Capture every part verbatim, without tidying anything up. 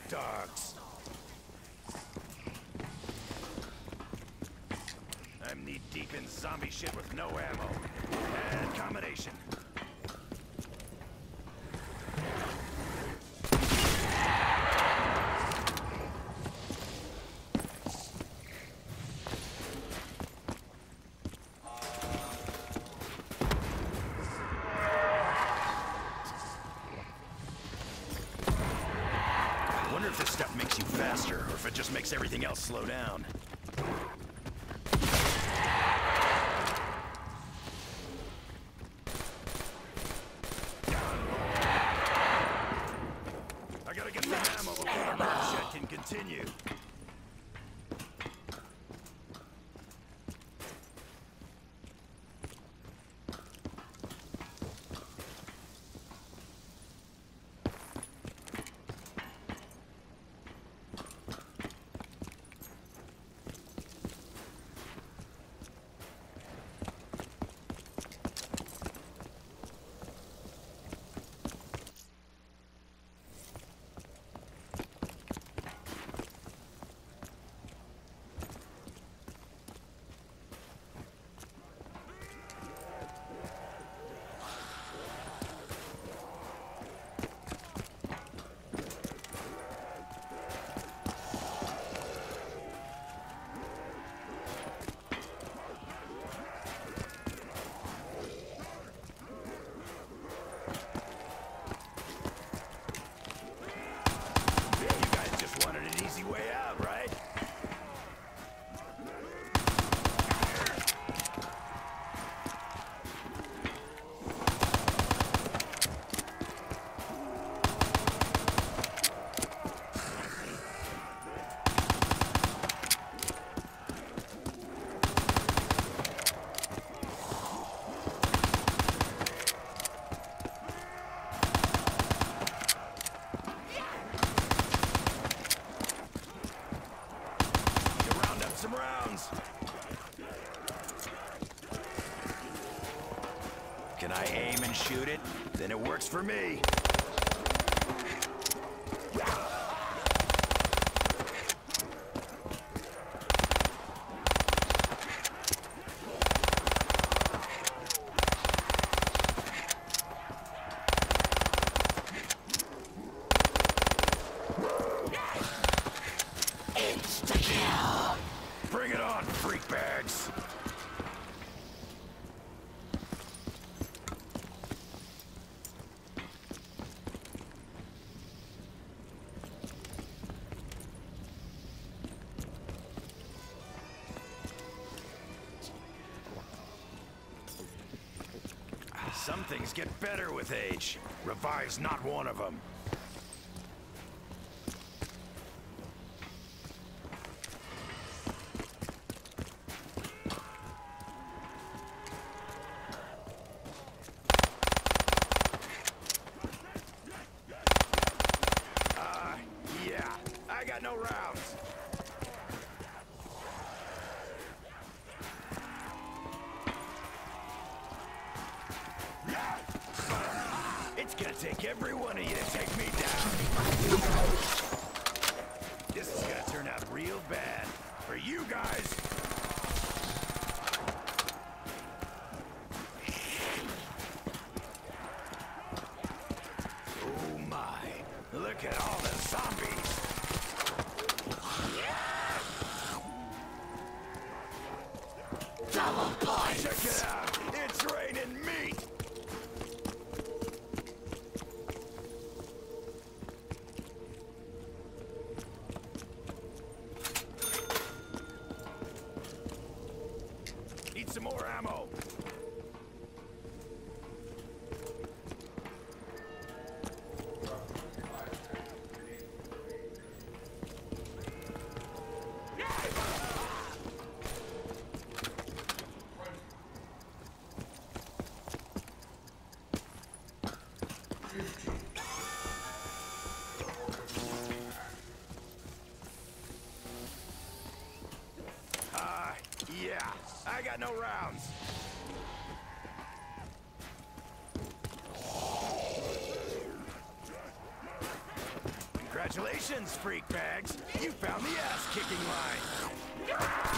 dogs. I'm knee deep in zombie shit with no ammo. Bad combination. Wonder if this stuff makes you faster, or if it just makes everything else slow down. I gotta get some ammo before the murder shed can continue. Some rounds. Can I aim and shoot it? Then it works for me. Bring it on, freak bags! Some things get better with age. Revive's not one of them. I got no rounds. It's gonna take every one of you to take me down. This is gonna turn out real bad for you guys. Oh my, look at all the zombies. Double points! Check it out! It's raining meat! Need some more ammo! Uh, yeah, I got no rounds. Congratulations. Congratulations, freak bags! You found the ass-kicking line!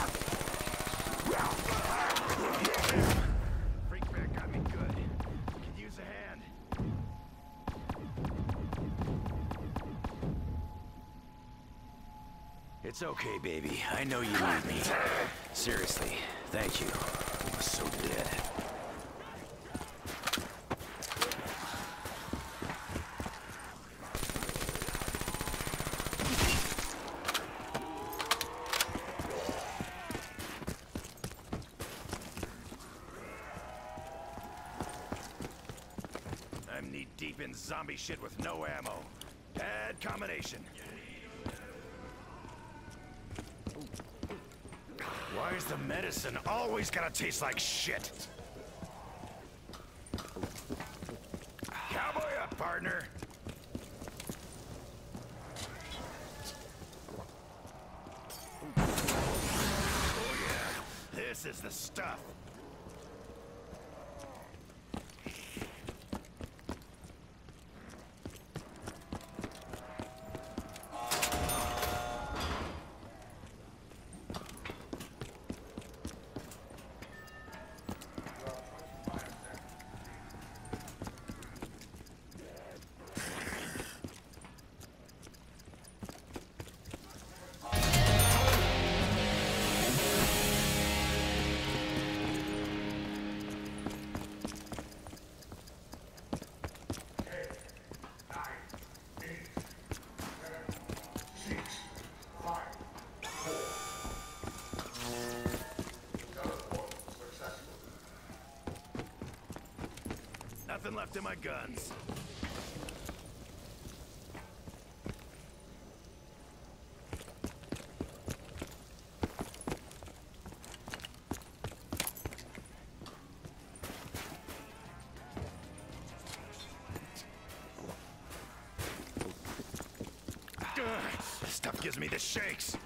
Freak bag got me good. Could use a hand. It's okay, baby. I know you need me. Seriously, thank you. I was so dead. I'm knee-deep in zombie shit with no ammo. Bad combination. Why is the medicine always gotta taste like shit? Cowboy up, partner. Oh yeah, this is the stuff. Nothing left in my guns. Ugh, this stuff gives me the shakes.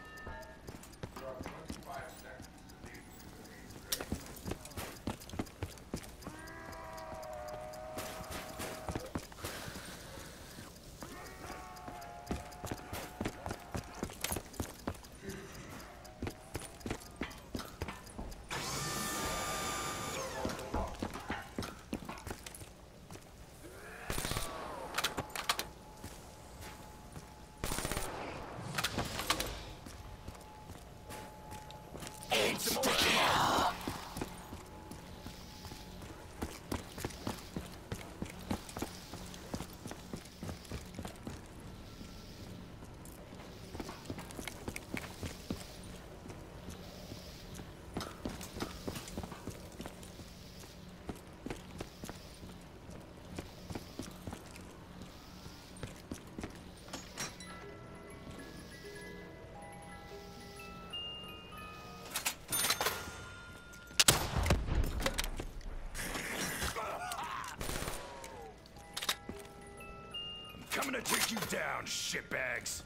Coming to take you down, shitbags.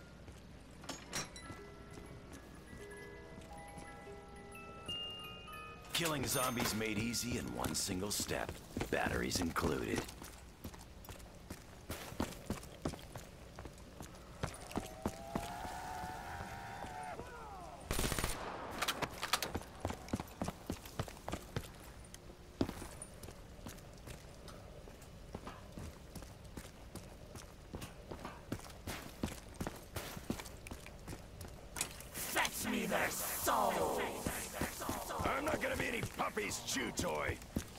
Killing zombies made easy in one single step, batteries included. Fetch me their souls! I'm not gonna be any puppy's chew toy.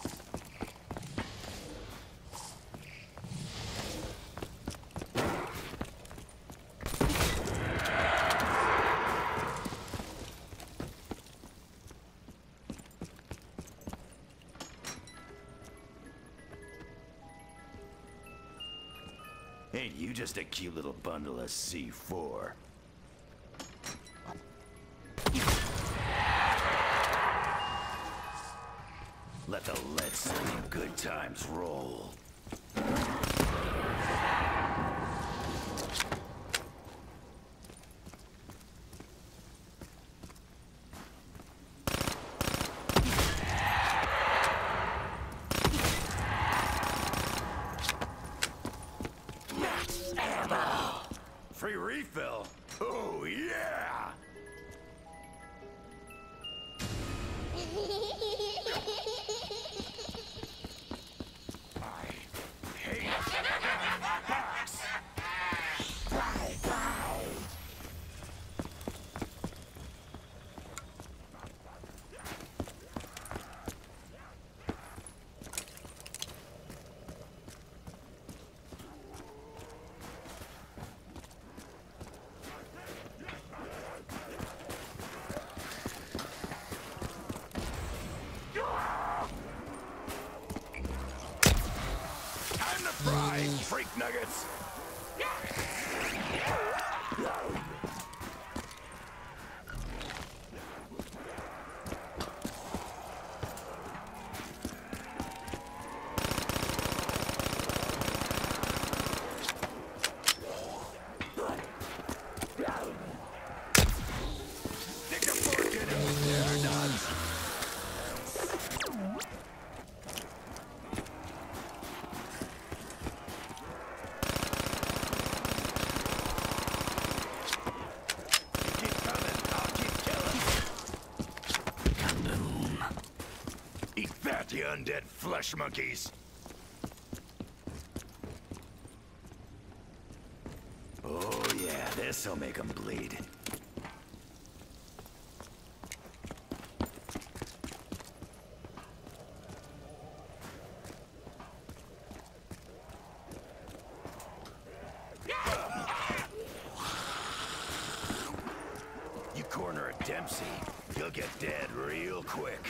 Ain't you just a cute little bundle of C four? Let the lead-slinging good times roll. Max ammo! Free this. Stick a fork in it. There, nuts. Keep coming. I'll keep killing. Kaboom. Eat that, you undead flesh monkeys. Oh yeah, this'll make them bleed. You corner a Dempsey, you'll get dead real quick.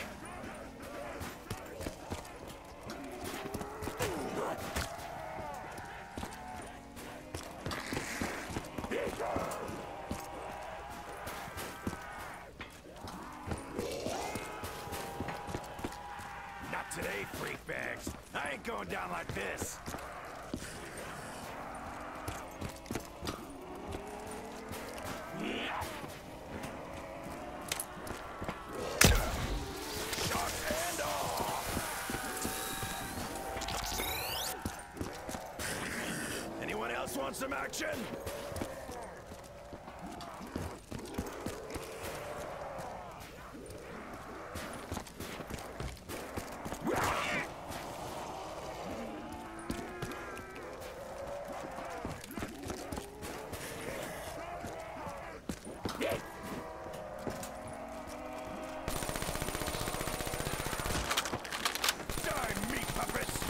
Not today, freak bags. I ain't going down like this. Shot and all. Anyone else want some action? Die, meat puppets!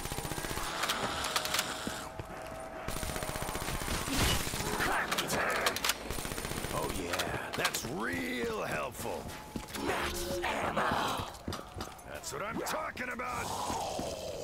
Oh yeah, that's real helpful. Max ammo. That's what I'm talking about.